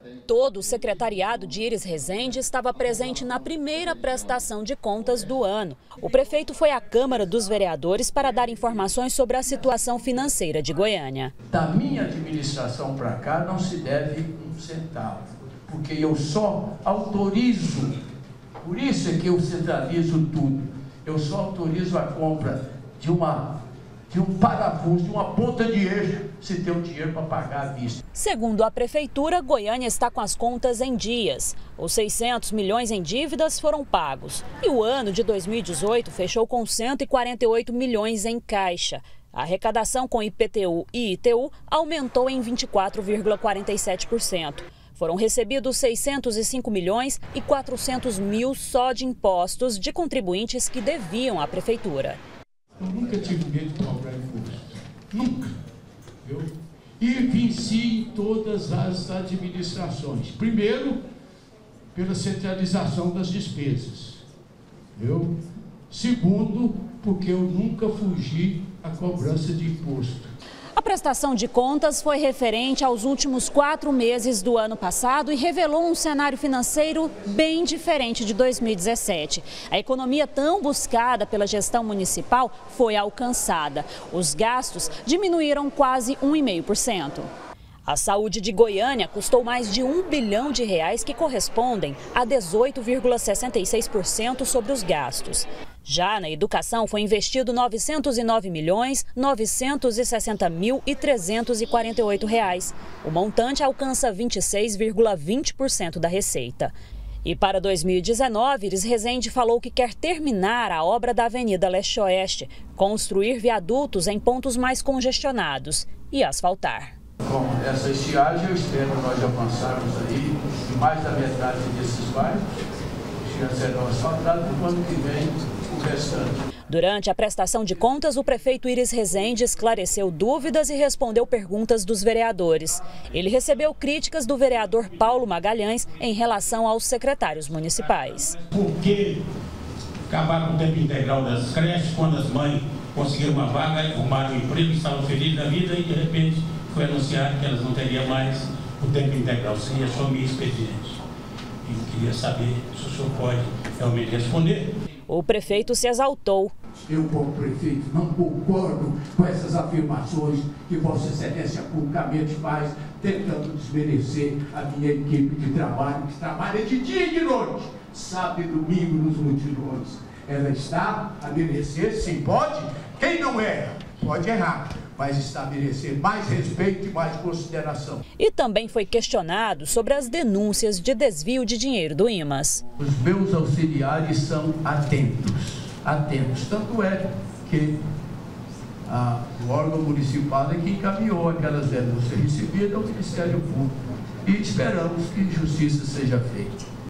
Todo o secretariado de Iris Rezende estava presente na primeira prestação de contas do ano. O prefeito foi à Câmara dos Vereadores para dar informações sobre a situação financeira de Goiânia. Da minha administração para cá não se deve um centavo, porque eu só autorizo, por isso é que eu centralizo tudo, eu só autorizo a compra de um parafuso, de uma ponta de eixo, se tem o dinheiro para pagar à vista. Segundo a Prefeitura, Goiânia está com as contas em dias. Os 600 milhões em dívidas foram pagos. E o ano de 2018 fechou com 148 milhões em caixa. A arrecadação com IPTU e ITU aumentou em 24,47%. Foram recebidos 605 milhões e 400 mil só de impostos de contribuintes que deviam à Prefeitura. Eu nunca tive medo de cobrar imposto. Nunca. E venci em todas as administrações. Primeiro, pela centralização das despesas. Segundo, porque eu nunca fugi à cobrança de imposto. A prestação de contas foi referente aos últimos 4 meses do ano passado e revelou um cenário financeiro bem diferente de 2017. A economia tão buscada pela gestão municipal foi alcançada. Os gastos diminuíram quase 1,5%. A saúde de Goiânia custou mais de R$1 bilhão, que correspondem a 18,66% sobre os gastos. Já na educação foi investido R$ 909.960.348. O montante alcança 26,20% da receita. E para 2019, Iris Rezende falou que quer terminar a obra da Avenida Leste-Oeste, construir viadutos em pontos mais congestionados e asfaltar. Com essa estiagem, eu espero nós avançarmos aí em mais da metade desses bairros, já serão asfaltados, no ano que vem o restante. Durante a prestação de contas, o prefeito Iris Rezende esclareceu dúvidas e respondeu perguntas dos vereadores. Ele recebeu críticas do vereador Paulo Magalhães em relação aos secretários municipais. Por que acabaram com o tempo integral das creches, quando as mães conseguiram uma vaga, arrumaram um emprego, estavam felizes da vida e de repente foi anunciado que elas não teriam mais o tempo integral, seria só meio expediente. E eu queria saber se o senhor pode realmente responder. O prefeito se exaltou. Eu, como prefeito, não concordo com essas afirmações que Vossa Excelência publicamente faz, tentando desmerecer a minha equipe de trabalho, que trabalha de dia e de noite, sábado e domingo nos mutirões. Ela está a merecer, sim, pode. Quem não erra, pode errar, mas estabelecer mais respeito e mais consideração. E também foi questionado sobre as denúncias de desvio de dinheiro do IMAS. Os meus auxiliares são atentos. Tanto é que o órgão municipal é que encaminhou aquelas denúncias recebidas ao Ministério Público. E esperamos que justiça seja feita.